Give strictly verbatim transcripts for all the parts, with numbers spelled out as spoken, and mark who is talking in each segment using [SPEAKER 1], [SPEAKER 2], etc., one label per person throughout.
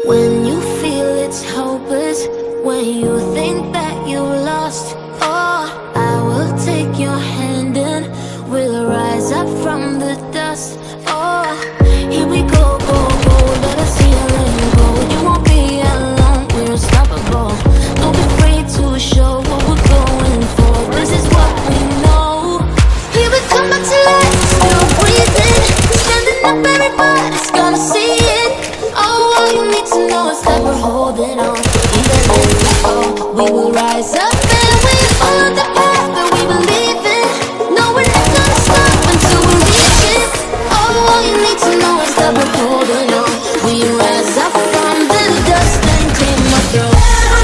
[SPEAKER 1] When you feel it's hopeless, when you think that you lost, oh, I will take your hand and we'll rise up from the dust. Oh, here we go, go, go, let us heal and go. You won't be alone, we're unstoppable. Don't be afraid to show what we're going for. This is what we know. Here we come back to life, still breathing, standing up, everybody's gonna see it. Oh, all you need to know is that we're holding on. Even if we fall, we will rise up and we follow the path that we believe in. No, we're not gonna stop until we reach it. Oh, all you need to know is that we're holding on. We rise up from the dust and clean my throat.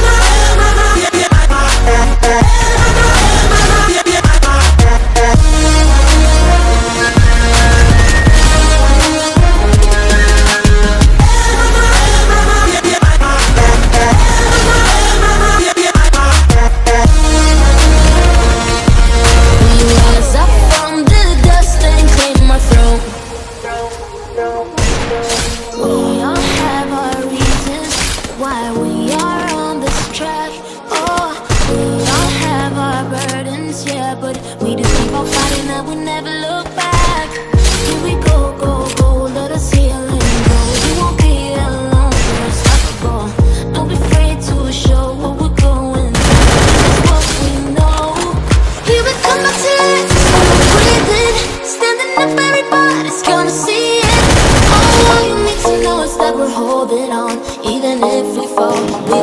[SPEAKER 1] Why we are on this track. Oh, we all have our burdens, yeah, but we just keep on fighting and we never look back. Here we go, go, go, let us heal and go. You won't be alone, we're unstoppable. Don't be afraid to show what we're going through. This is what we know. Here we come back to life, still breathing, standing up, everybody's gonna see it. Oh, all you need to know is that we're holding on. Even if we fall, we